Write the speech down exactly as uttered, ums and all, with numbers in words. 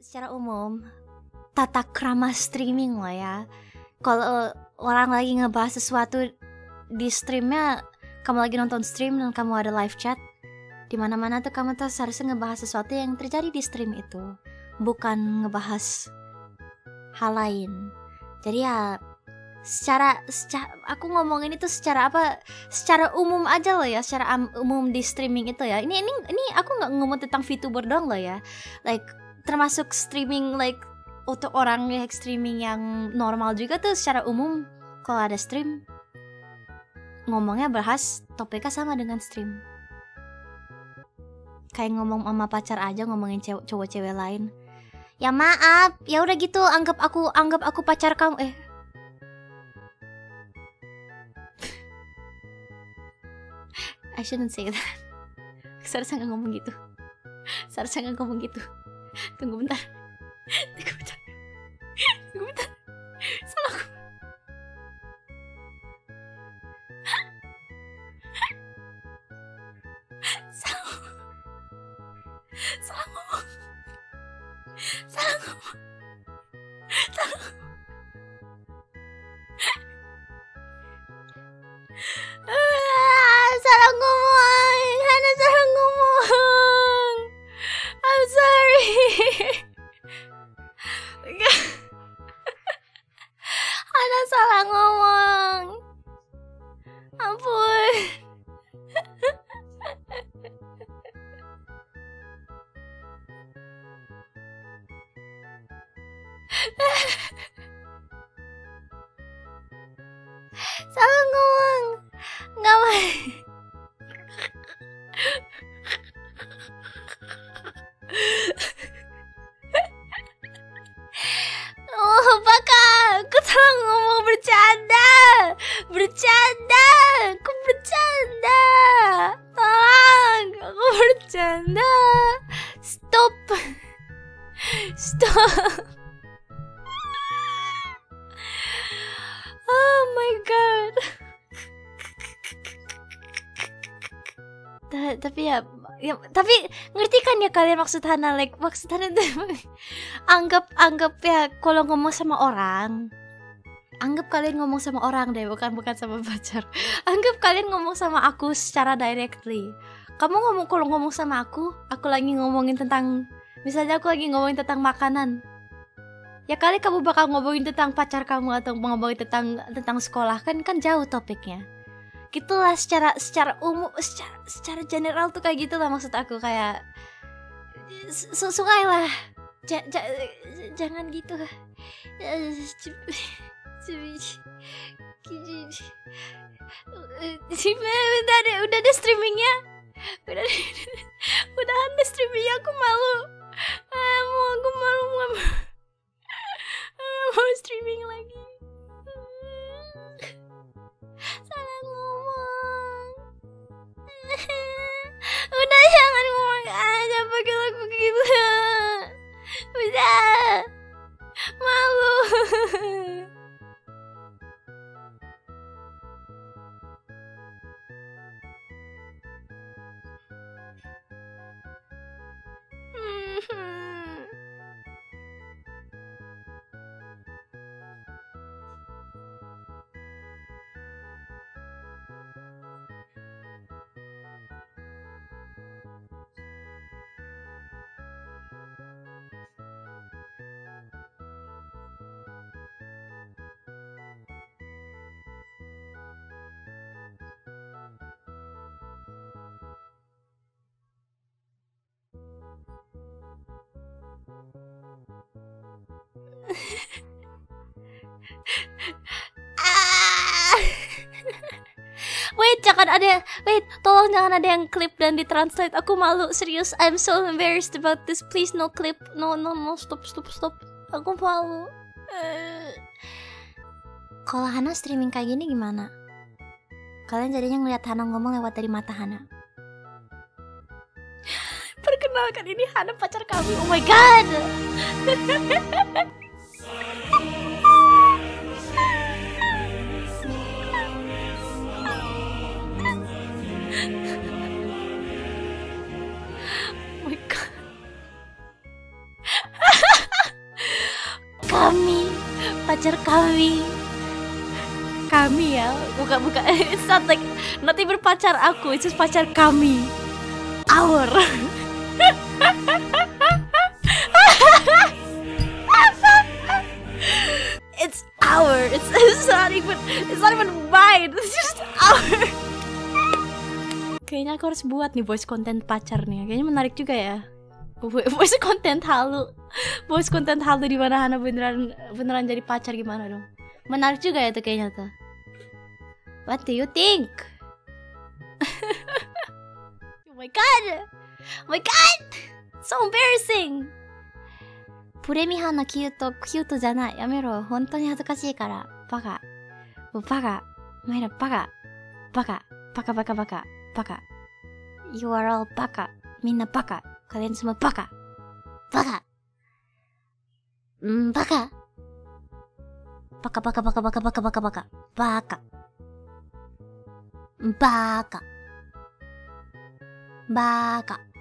secara umum tata krama streaming lah ya. Kalau orang lagi ngebahas sesuatu di streamnya, kamu lagi nonton stream dan kamu ada live chat, di mana-mana tuh kamu tuh seharusnya ngebahas sesuatu yang terjadi di stream itu, bukan ngebahas hal lain. Jadi ya secara, secara aku ngomongin itu secara apa? Secara umum aja loh ya, secara um, umum di streaming itu ya. Ini ini ini aku nggak ngomong tentang VTuber doang loh ya. Like termasuk streaming like untuk orang yang streaming yang normal juga tuh secara umum kalau ada stream ngomongnya bahas topiknya sama dengan stream. Kayak ngomong sama pacar aja ngomongin cowok cewek lain. Ya maaf, ya udah gitu anggap aku anggap aku pacar kamu eh I shouldn't say that. Seharusnya gak ngomong gitu. Seharusnya gak ngomong gitu. Tunggu bentar. Tunggu bentar. Tunggu bentar. Salah aku. Salah. Salah ngomong. Salah ngomong. Salah ngomong. Salah ngomong, Hana salah ngomong. I'm sorry. Hana salah ngomong. Ampun. Salah ngomong. Nggak mau. Oh baka, aku salah ngomong, bercanda, bercanda, aku bercanda, tolong, aku bercanda, stop, stop. Oh my god. Tapi ya, ya, tapi ngerti kan ya kalian maksud Hana, like maksud Hana tuh anggap anggap ya kalau ngomong sama orang, anggap kalian ngomong sama orang deh, bukan bukan sama pacar. Anggap kalian ngomong sama aku secara directly. Kamu ngomong kalau ngomong sama aku, aku lagi ngomongin tentang, misalnya aku lagi ngomongin tentang makanan. Ya kali kamu bakal ngomongin tentang pacar kamu atau ngomongin tentang tentang sekolah, kan kan jauh topiknya. Gitulah secara secara umum, secara secara general tuh kayak gitulah maksud aku, kayak sesuai lah. Ja, ja, jangan gitu. Udah deh, udah deh streamingnya. Udah deh, udahan deh streamingnya, aku malu. Mau aku malu mau mau streaming lagi. Salah ngomong. Udah jangan ngomong aja pakai lagu gitu. Udah. Malu. Wait, jangan ada, wait, tolong jangan ada yang klip dan ditranslate. Aku malu, serius. I'm so embarrassed about this. Please no clip, no no no, stop stop stop. Aku malu. Uh. Kalau Hana streaming kayak gini gimana? Kalian jadinya ngeliat Hana ngomong lewat dari mata Hana. Perkenalkan, ini Hana pacar kami. Oh my god. Oh my god. pacar kami. Kami ya, bukan bukan. It's not like not even pacar aku, it's just pacar kami. Our. It's our. It's, it's not even. It's not even mine. It's just our. Kayaknya aku harus buat nih voice content pacar nih. Kayaknya menarik juga ya. Voice content halu. Voice content halu di mana Hana beneran beneran jadi pacar gimana dong? Menarik juga ya tuh kayaknya tuh. What do you think? Oh my god. Oh my god. So embarrassing. プレミハのキュート、キュートじゃない。やめろ。本当に恥ずかしいから。バカ。バカ。お前らバカ。バカ。バカバカバカ。バカ。You are all バカ。みんなバカ。Kalian semua バカ。バカ。んー、バカ。バカバカバカバカバカバカバカ。バカ。バカ。バカ。